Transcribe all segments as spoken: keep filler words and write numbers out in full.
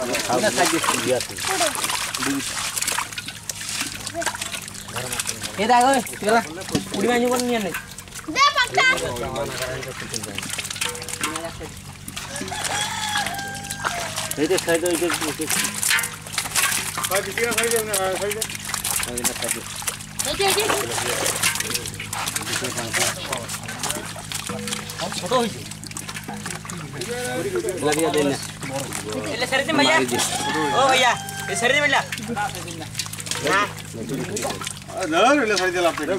না সাইজ দিয়ে আছে এ দেখো চলা পুরি মাইনি কোন নিয়ে নে দে পাক্কা এই যে সাইড ওই যে সাইড দিয়ে সাইড না সাইড সাইড না সাইড এই যে এই যে ছোট হইছে লাগিয়া দেন না এলে সরে দে ভাইয়া ও ভাইয়া এ সরে দে ভাইয়া না ধর এলে সরে দে আপনি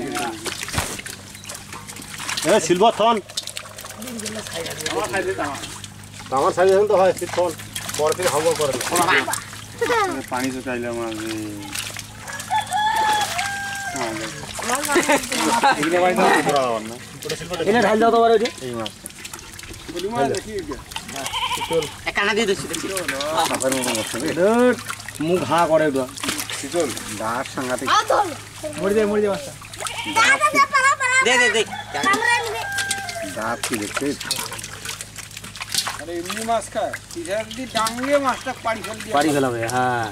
এ সিলভার থন আমার খাই দে আমার সাইজ এখন তো হয় সিলভার পরে থেকে হাওয়া করে পানি তো চাইলে আমার এগুলো ভাই দাও পুরো না এনে ঢাল দাও তো বারে ওই এই মাছ বলি মাছ দেখি চল একানা দিয়ে দিছি দেখি বাবার মন করছে মুখ ঘা করে তো চল দাঁত সাংঘাতিক মরি দে মরি দে বাসা দে দে দে দাঁত কি দেখতে আরে এমনি মাছ খায় ইধার দি ডাঙ্গে মাছটা পাড়ি ফেল দিয়ে পাড়ি ফেলাবে হ্যাঁ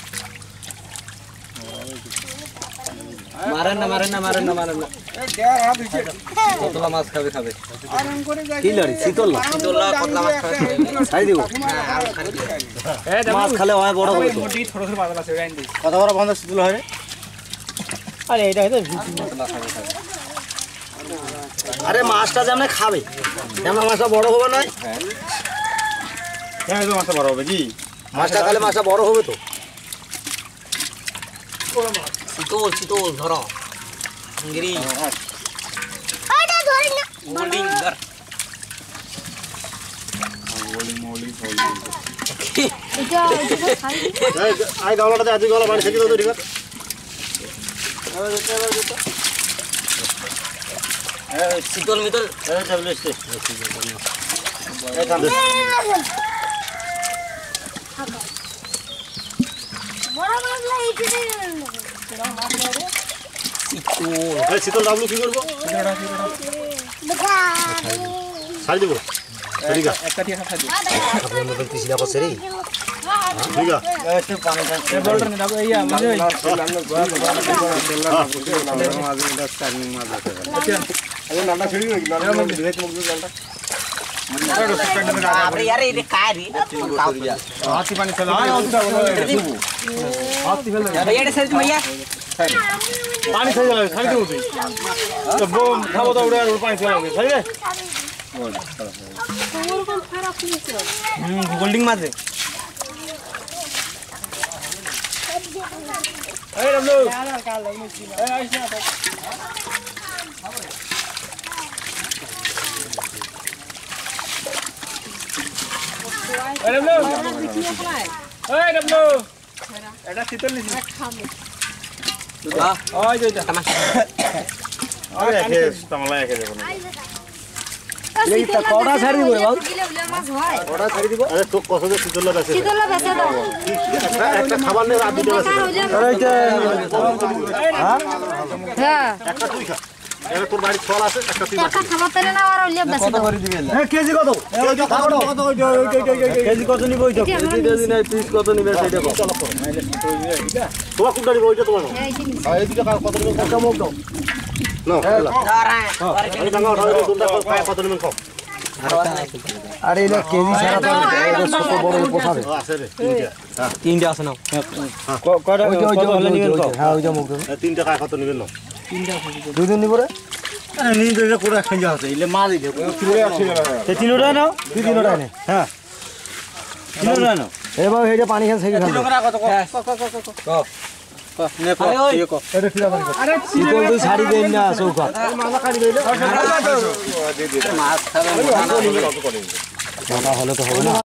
মারেন না মারেন না মারেন না মারেন না এই দেয়ার হাত হইছে কতলা মাছ খাবে খাবে আরাম করে যাই কি লড়ি শীতললা শীতললা কতলা মাছ খাবে ছাই দিব এই মাছ খেলে হয় বড় হবে মোটি ছোট ছোট বাদল আছে গাইন দি কত বড় বন্ধ শীতল হয় রে আরে এটা হইতো কতলা খাবে খাবে আরে মাছটা যেমন খাবে যেমন মাছটা বড় হবে না হ্যাঁ হ্যাঁ এই মাছটা বড় হবে জি মাছটা খেলে মাছটা বড় হবে তো বড় মাছ চিতল চিতল ধরো ইংরি আইটা ধরি না মোল্ডিং ধর মোল্ডিং মোল্ডিং এটা এটা খাই এই আই গাওলাটা আদি গাওলা পানি থেকে দাও ঠিক আছে এই যেতে এবার যেতে এই চিতল মিতল এই ট্যাবলেট এই কাম বড় মাছ লাই দিতে বড় মাছ রে চিতল এই চিতল ডাবলু কি করব চিতলটা চিতলটা দেখা ছাড় দিব ঠিক আছে একটা টিয়া খাই দিব আপনার মতন পিছিলা বসে রে ঠিক আছে এই পানি এই বলটা নে দাও এইয়া মানে আমরা গোয়া গোয়া তেল মাছ এটা স্টার্নিং মাছ আছে আচ্ছা এই নামটা ছেড়ে দিও নামটা মধ্যে ভেজ মুখ জলটা अरे यार ये काय रे हाथी पानी चला हाथी फेल भैया सर भैया पानी सही चला सही दे उसे तो वो खाओ तो उड़े पानी चला सही है और कौन खराब नहीं है हम गोल्डिंग मार दे ए रमलो यार का लग में ए ऐसे ए डब्लू ए डब्लू এটা শীতল নিছি খাবে বাহ ওই যে তামাশা ওই একে তামলা একে দেব না এই তা কোড়া ছাড়ি দিব বাবু মাছ হয় কোড়া ছাড়ি দিব আরে তো কত যে শীতল আছে শীতল আছে দাও একটা খাবার নে রাত দিতে আছে আরে এটা হ্যাঁ হ্যাঁ একটা তুই খা এর তোর বাড়ি ফল আছে একটা তুই একটা খাবার তেলে না আর লিয়ে বেশি কত করে দিবেন এ কেজি কত এই যে কত কত ওই কেজি কত নিব ওইটা কেজি নাই পিস কত নিবে সেটা কত চলো করো নাইলে এটা তোমার কোনটা নিব ওইটা তোমার এই এই দুটো কত নিবে কত মুখ দাও নো আরে এই দাও ওটা দুটো কত নিবে কম আরে এটা কেজি ছাড়া তো এটা ছোট বড় পোষাবে আছে রে তিনটা তিনটা আছে নাও কয়টা কত হলে নিবেন কম হ্যাঁ ওইটা মুখ দাও তিনটা টাকা কত নিবেন নাও তিনটা দুই দিন নিব রে আরে নি তো পুরো একখান আছে ইলে মাছ দিলে কিলো আছে তে তিনটা নাও দুই তিনটা নে হ্যাঁ তিনটা নাও এ বাবা এইটা পানি খান সেই খান কিলো করা কত ক ক নে কো ইয়ে কো এটা কিলো পানি আরে চিতল তুই ছাড়ি দেন না চৌকা মাছ কাটি দিলে দে দে মাছ খাবে কত করে কথা হলে তো হবে না